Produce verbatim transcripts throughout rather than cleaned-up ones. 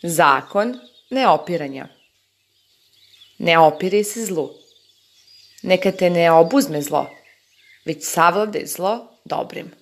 Zakon neopiranja. Ne opiraj se zlu. Neka te ne obuzme zlo, već savladaj zlo dobrim.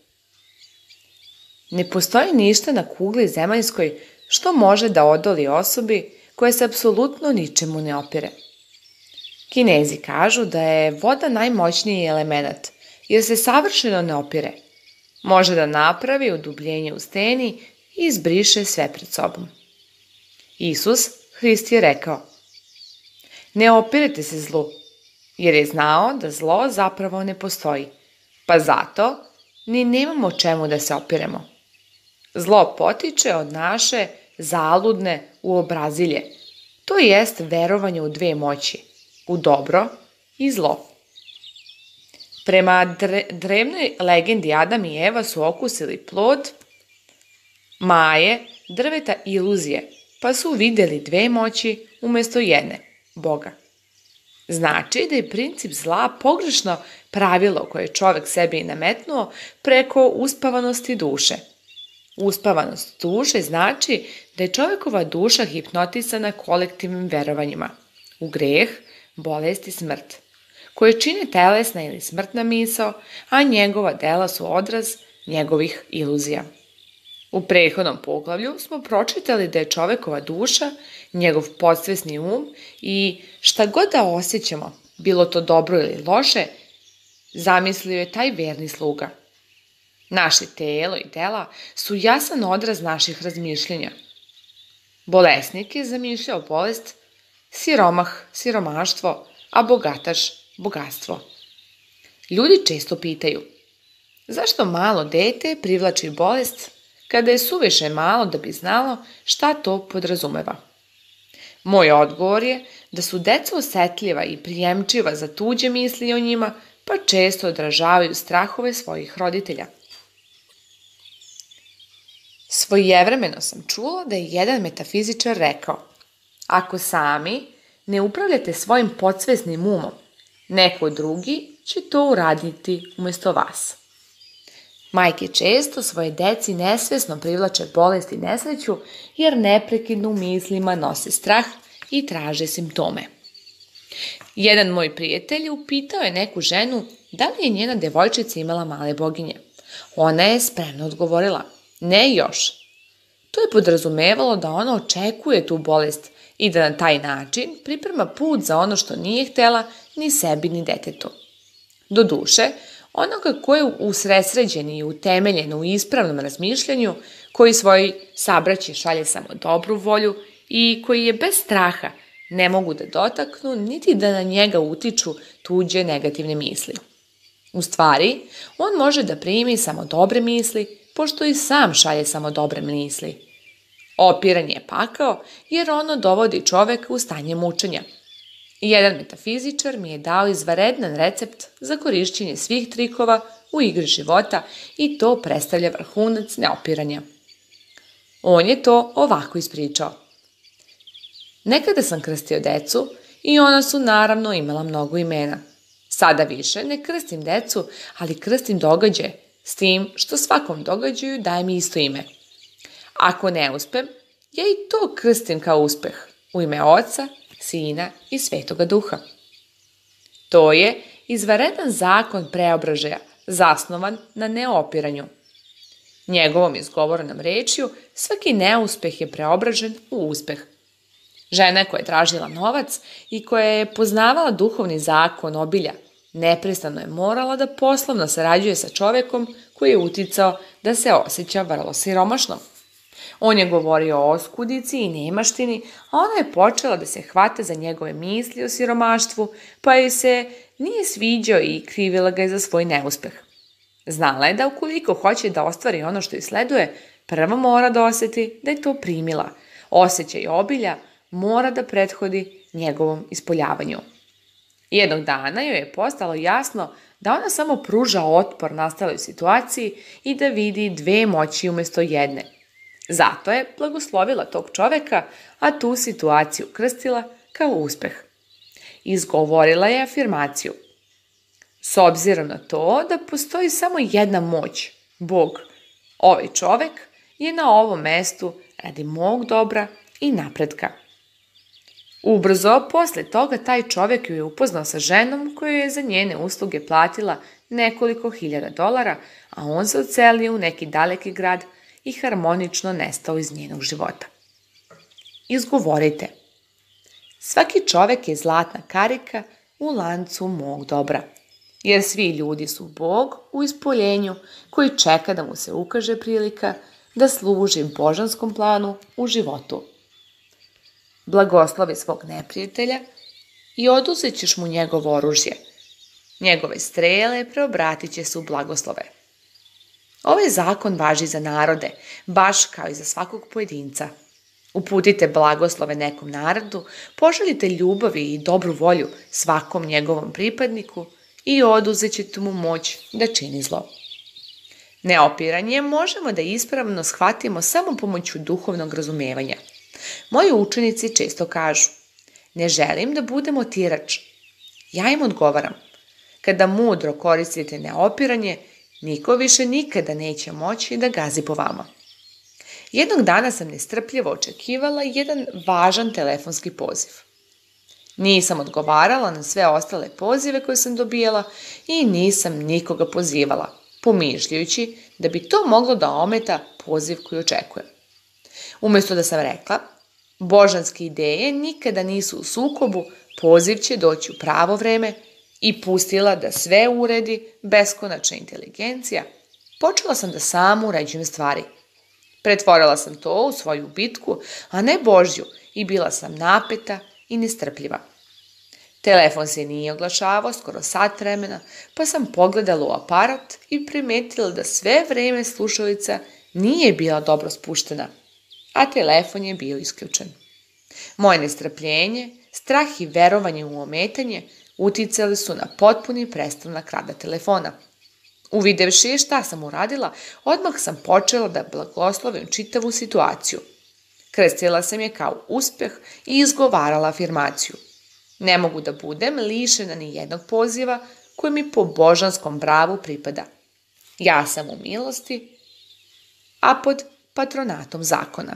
Ne postoji ništa na kugli zemaljskoj što može da odoli osobi koja se apsolutno ničemu ne opire. Kinezi kažu da je voda najmoćniji element, jer se savršeno ne opire. Može da napravi udubljenje u steni i izbriše sve pred sobom. Isus Hrist je rekao: ne opirete se zlu, jer je znao da zlo zapravo ne postoji, pa zato ni nemamo čemu da se opiremo. Zlo potiče od naše zaludne uobrazilje, to jest verovanje u dve moći, u dobro i zlo. Prema dre, drevnoj legendi Adam i Eva su okusili plod maje, drveta iluzije, pa su videli dve moći umesto jedne, Boga. Znači da je princip zla pogrešno pravilo koje je čovek sebi nametnuo preko uspavanosti duše. Uspavanost duše znači da je čovekova duša hipnotisana kolektivnim verovanjima u greh, bolest i smrt, koje čine telesna ili smrtna misao, a njegova dela su odraz njegovih iluzija. U prethodnom poglavlju smo pročitali da je čovekova duša, njegov podsvesni um i šta god da osjećamo, bilo to dobro ili loše, zamislio je taj verni sluga. Naše telo i dela su jasan odraz naših razmišljenja. Bolesnik je zamišljao bolest, siromah, siromaštvo, a bogataš, bogatstvo. Ljudi često pitaju: zašto malo dete privlači bolest kada je suviše malo da bi znalo šta to podrazumeva? Moj odgovor je da su deca osetljiva i prijemčiva za tuđe misli o njima, pa često odražavaju strahove svojih roditelja. Svojevremeno sam čula da je jedan metafizičar rekao: ako sami ne upravljate svojim podsvesnim umom, neko drugi će to uraditi umesto vas. Majke često svoje deci nesvesno privlače bolest i nesreću jer neprekidno u mislima nose strah i traže simptome. Jedan moj prijatelj upitao je neku ženu da li je njena devojčica imala male boginje. Ona je spremno odgovorila: ne još. To je podrazumevalo da ona očekuje tu bolest i da na taj način priprema put za ono što nije htela ni sebi ni detetu. Doduše, onoga ko je usredsređen i utemeljen u ispravnom razmišljanju, koji svoj sabraći šalje samo dobru volju i koji je bez straha, ne mogu da dotaknu niti da na njega utiču tuđe negativne misli. U stvari, on može da primi samo dobre misli, pošto i sam šalje samo dobre misli. Opiranje je pakao jer ono dovodi čoveka u stanje mučenja. Jedan metafizičar mi je dao izvanredan recept za korišćenje svih trikova u igri života i to predstavlja vrhunac neopiranja. On je to ovako ispričao: nekada sam krstio decu i ona su naravno imala mnogo imena. Sada više ne krstim decu, ali krstim događaje, s tim što svakom događaju dajem isto ime. Ako ne uspem, ja i to krstim kao uspeh, u ime Oca, Sina i Svetoga Duha. To je izvanredan zakon preobražaja, zasnovan na neopiranju. Njegovom izgovorenom rečju svaki neuspeh je preobražen u uspeh. Žena koja je tražila novac i koja je poznavala duhovni zakon obilja, neprestano je morala da poslovno sarađuje sa čovekom koji je uticao da se osjeća vrlo siromašno. On je govorio o oskudici i nemaštini, a ona je počela da se hvata za njegove misli o siromaštvu, pa joj se nije sviđao i krivila ga je za svoj neuspeh. Znala je da ukoliko hoće da ostvari ono što joj sleduje, prvo mora da oseti da je to primila. Osjećaj obilja mora da prethodi njegovom ispoljavanju. Jednog dana joj je postalo jasno da ona samo pruža otpor nastaloj situaciji i da vidi dve moći umesto jedne. Zato je blagoslovila tog čoveka, a tu situaciju krstila kao uspeh. Izgovorila je afirmaciju: s obzirom na to da postoji samo jedna moć, Bog, ovaj čovek je na ovom mestu radi mog dobra i napretka. Ubrzo posle toga taj čovjek ju je upoznao sa ženom koja je za njene usluge platila nekoliko hiljada dolara, a on se odselio u neki daleki grad i harmonično nestao iz njenog života. Izgovorite: svaki čovjek je zlatna karika u lancu mog dobra, jer svi ljudi su Bog u ispoljenju koji čeka da mu se ukaže prilika da služi božanskom planu u životu. Blagoslovi svog neprijatelja i oduzet ćeš mu njegovo oružje. Njegove strele preobratit će se u blagoslove. Ovaj zakon važi za narode, baš kao i za svakog pojedinca. Uputite blagoslove nekom narodu, pošaljite ljubavi i dobru volju svakom njegovom pripadniku i oduzet ćete mu moć da čini zlo. Neopiranje možemo da ispravno shvatimo samo pomoću duhovnog razumevanja. Moji učenici često kažu: ne želim da budem otirač. Ja im odgovaram: kada mudro koristite neopiranje, niko više nikada neće moći da gazi po vama. Jednog dana sam nestrpljivo očekivala jedan važan telefonski poziv. Nisam odgovarala na sve ostale pozive koje sam dobijala i nisam nikoga pozivala, pomišljajući da bi to moglo da ometa poziv koji očekujem. Umjesto da sam rekla: božanske ideje nikada nisu u sukobu, poziv će doći u pravo vreme, i pustila da sve uredi beskonačna inteligencija, počela sam da sama uređujem stvari. Pretvorila sam to u svoju bitku, a ne Božju, i bila sam napeta i nestrpljiva. Telefon se nije oglašavao skoro sat vremena, pa sam pogledala u aparat i primetila da sve vreme slušalica nije bila dobro spuštena, a telefon je bio isključen. Moje nestrpljenje, strah i verovanje u ometanje uticali su na potpuni prestanak rada telefona. Uvidevši šta sam uradila, odmah sam počela da blagoslovim čitavu situaciju. Krstila sam je kao uspeh i izgovarala afirmaciju: ne mogu da budem lišena ni jednog poziva koji mi po božanskom pravu pripada. Ja sam u milosti, a pod patronatom zakona.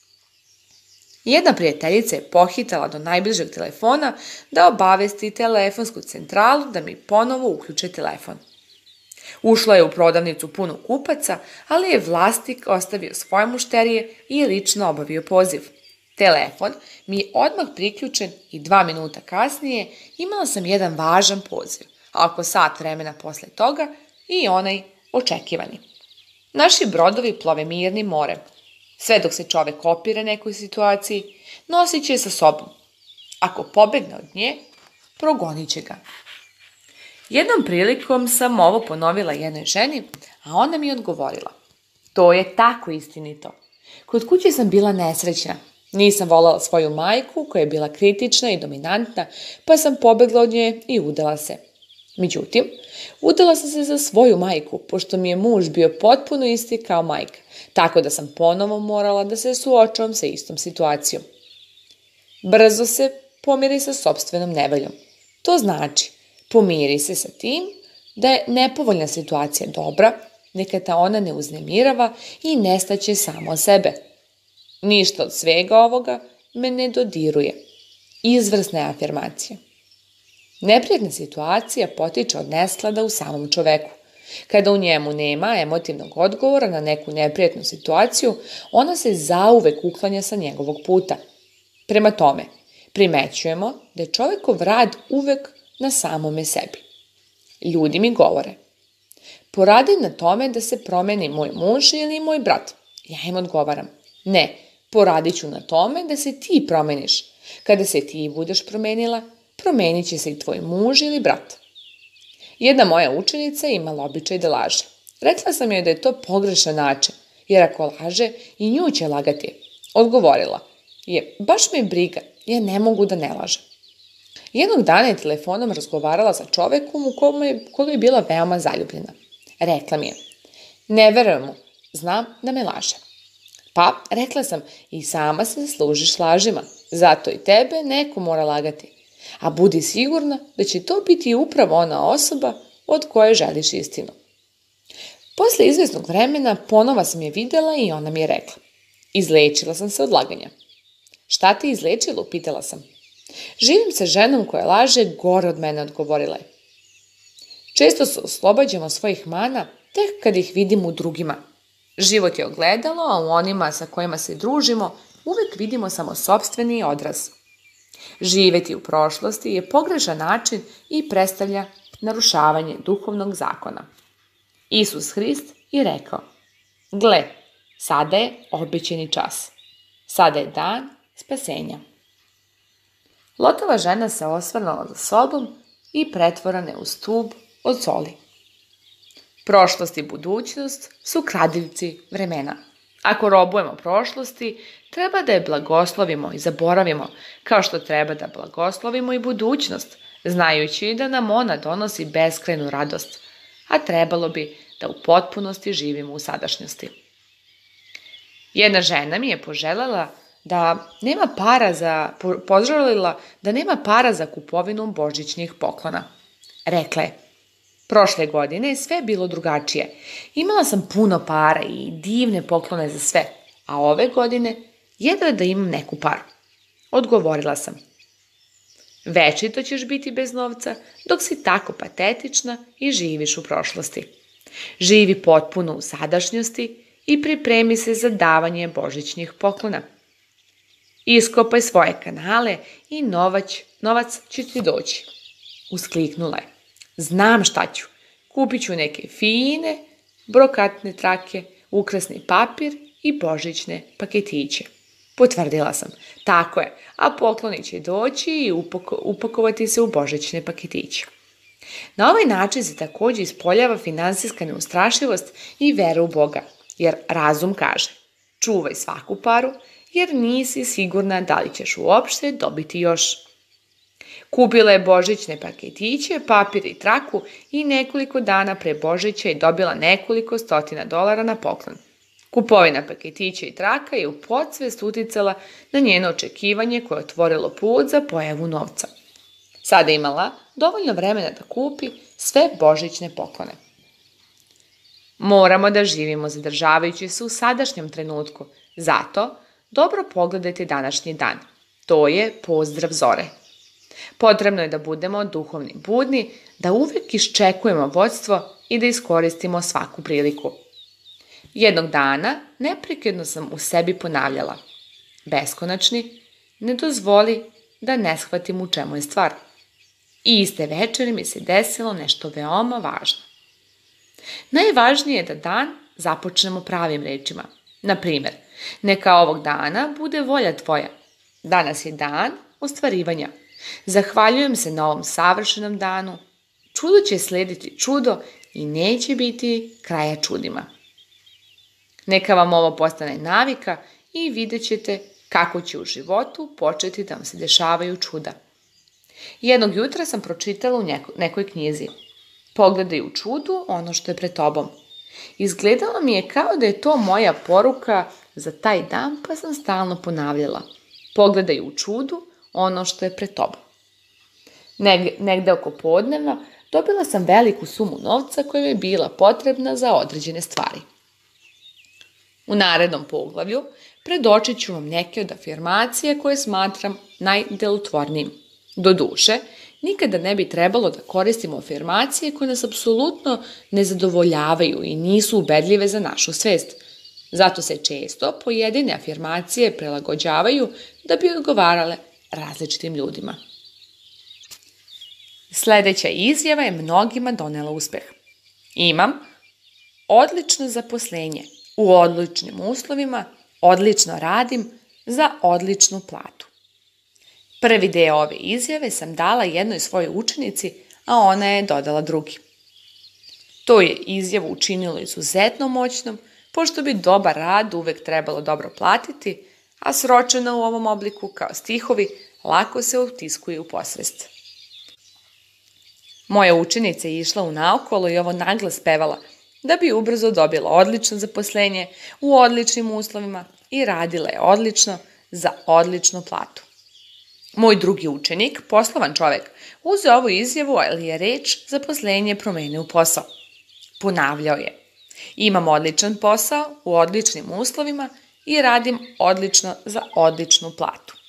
Jedna prijateljica je pohitala do najbližeg telefona da obavesti telefonsku centralu da mi ponovo uključe telefon. Ušla je u prodavnicu punu kupaca, ali je vlasnik ostavio svoje mušterije i lično obavio poziv. Telefon mi je odmah priključen i dva minuta kasnije imala sam jedan važan poziv, a oko sat vremena posle toga i onaj očekivani. Naši brodovi plove mirnim morem. Sve dok se čovek opire nekoj situaciji, nosit će je sa sobom. Ako pobegne od nje, progonit će ga. Jednom prilikom sam ovo ponovila jednoj ženi, a ona mi je odgovorila: to je tako istinito. Kod kuće sam bila nesrećna. Nisam voljela svoju majku koja je bila kritična i dominantna, pa sam pobegla od nje i udala se. Međutim, udala sam se za svoju majku, pošto mi je muž bio potpuno isti kao majka, tako da sam ponovo morala da se suočavam sa istom situacijom. Brzo se pomiri sa sopstvenom nevoljom. To znači, pomiri se sa tim da je nepovoljna situacija dobra, neka te ona ne uznemirava i nestaće samo od sebe. Ništa od svega ovoga me ne dodiruje. Izvrsna je afirmacija. Neprijatna situacija potiče od nesklada u samom čoveku. Kada u njemu nema emotivnog odgovora na neku neprijatnu situaciju, ona se zauvek uklanja sa njegovog puta. Prema tome, primećujemo da je čovekov rad uvek na samome sebi. Ljudi mi govore: poradi na tome da se promeni moj muž ili moj brat. Ja im odgovaram: ne, poradit ću na tome da se ti promeniš. Kada se ti budeš promenila, promenit će se i tvoj muž ili brat. Jedna moja učenica imala običaj da laže. Rekla sam joj da je to pogrešan način, jer ako laže, i nju će lagati. Odgovorila je: baš me briga, ja ne mogu da ne lažem. Jednog dana je telefonom razgovarala sa čovekom u koga je bila veoma zaljubljena. Rekla mi je: ne verujem mu, znam da me laže. Pa, rekla sam, i sama se služiš lažima, zato i tebe neko mora lagati. A budi sigurna da će to biti upravo ona osoba od koje želiš istinu. Posle izvesnog vremena ponova sam je videla i ona mi je rekla: izlečila sam se od laganja. Šta te izlečilo, pitala sam. Živim sa ženom koja laže, gore od mene, odgovorila je. Često se oslobađamo svojih mana tek kad ih vidimo u drugima. Život je ogledalo, a u onima sa kojima se družimo uvek vidimo samo sopstveni odraz. Živeti u prošlosti je pogrešan način i predstavlja narušavanje duhovnog zakona. Isus Hrist je rekao, gle, sada je obećani čas. Sada je dan spasenja. Lotova žena se osvrnula za sobom i pretvorena u stub od soli. Prošlost i budućnost su kradljivci vremena. Ako robujemo prošlosti, treba da je blagoslovimo i zaboravimo, kao što treba da blagoslovimo i budućnost, znajući da nam ona donosi beskrajnu radost, a trebalo bi da u potpunosti živimo u sadašnjosti. Jedna žena mi je poželjela da nema para za, poželila da nema para za kupovinu božićnih poklona. Rekla je, prošle godine je sve bilo drugačije. Imala sam puno para i divne poklone za sve, a ove godine jedva da imam neku paru. Odgovorila sam, večito ćeš biti bez novca dok si tako patetična i živiš u prošlosti. Živi potpuno u sadašnjosti i pripremi se za davanje božićnih poklona. Iskopaj svoje kanale i novac, novac će ti doći. Uskliknula je. Znam šta ću. Kupit ću neke fine, brokatne trake, ukrasni papir i božićne paketiće. Potvrdila sam. Tako je, a pokloni će doći i upako, upakovati se u božićne paketiće. Na ovaj način se također ispoljava finansijska neustrašivost i vera u Boga, jer razum kaže, čuvaj svaku paru, jer nisi sigurna da li ćeš uopšte dobiti još. Kupila je božićne paketiće, papir i traku i nekoliko dana pre Božića je dobila nekoliko stotina dolara na poklon. Kupovina paketića i traka je u podsvest uticala na njeno očekivanje koje je otvorilo put za pojavu novca. Sada je imala dovoljno vremena da kupi sve božićne poklone. Moramo da živimo zadržavajući se u sadašnjem trenutku, zato dobro pogledajte današnji dan. To je pozdrav zore. Potrebno je da budemo duhovni budni, da uvek iščekujemo vodstvo i da iskoristimo svaku priliku. Jednog dana neprekidno sam u sebi ponavljala. Beskonačni, ne dozvoli da ne shvatim u čemu je stvar. I iste večeri mi se desilo nešto veoma važno. Najvažnije je da dan započnemo pravim rečima. Na primjer, neka ovog dana bude volja tvoja. Danas je dan ostvarivanja. Zahvaljujem se na ovom savršenom danu. Čudo će slediti čudo i neće biti kraja čudima. Neka vam ovo postane navika i vidjet ćete kako će u životu početi da vam se dešavaju čuda. Jednog jutra sam pročitala u nekoj knjizi. Pogledaj u čudu ono što je pred tobom. Izgledalo mi je kao da je to moja poruka za taj dan, pa sam stalno ponavljala. Pogledaj u čudu ono što je pred tobom. Neg- negde oko podnevna dobila sam veliku sumu novca koja je bila potrebna za određene stvari. U narednom poglavlju predočit ću vam neke od afirmacija koje smatram najdelotvornijim. Doduše, nikada ne bi trebalo da koristimo afirmacije koje nas apsolutno ne zadovoljavaju i nisu ubedljive za našu svest. Zato se često pojedine afirmacije prilagođavaju da bi odgovarale različitim ljudima. Sljedeća izjava je mnogima donela uspeh. Imam odlično zaposlenje, u odličnim uslovima, odlično radim, za odličnu platu. Prvi deo ove izjave sam dala jednoj svojoj učenici, a ona je dodala drugi. To je izjavu učinilo izuzetno moćnom, pošto bi dobar rad uvek trebalo dobro platiti, a sročena u ovom obliku kao stihovi lako se utiskuje u posvest. Moja učenica je išla u naokolo i ovo naglas pevala, da bi ubrzo dobila odlično zaposlenje u odličnim uslovima i radila je odlično za odličnu platu. Moj drugi učenik, poslovan čovek, uzeo ovu izjavu, ali je reč zaposlenje promenio u posao. Ponavljao je. Imam odličan posao u odličnim uslovima i radim odlično za odličnu platu.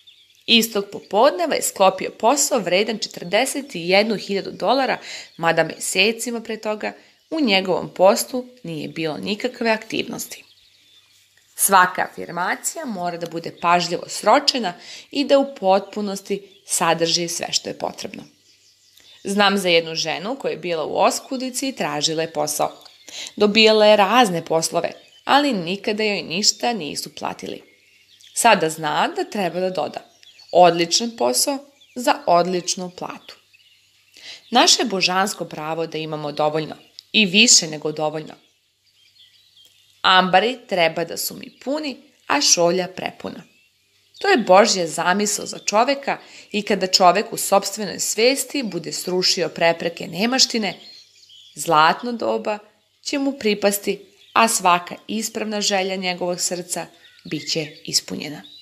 Istog popodneva je sklopio posao vredan četrdeset jednu hiljadu dolara, mada mesecima pre toga u njegovom poslu nije bilo nikakve aktivnosti. Svaka afirmacija mora da bude pažljivo sročena i da u potpunosti sadrži sve što je potrebno. Znam za jednu ženu koja je bila u oskudici i tražila je posao. Dobijala je razne poslove, ali nikada joj ništa nisu platili. Sada zna da treba da doda odličan posao za odličnu platu. Naše je božansko pravo da imamo dovoljno i više nego dovoljno. Ambari treba da su mi puni, a šolja prepuna. To je Božja zamisao za čoveka i kada čovek u sopstvenoj svesti bude srušio prepreke nemaštine, zlatno doba će mu pripasti, a svaka ispravna želja njegovog srca biće ispunjena.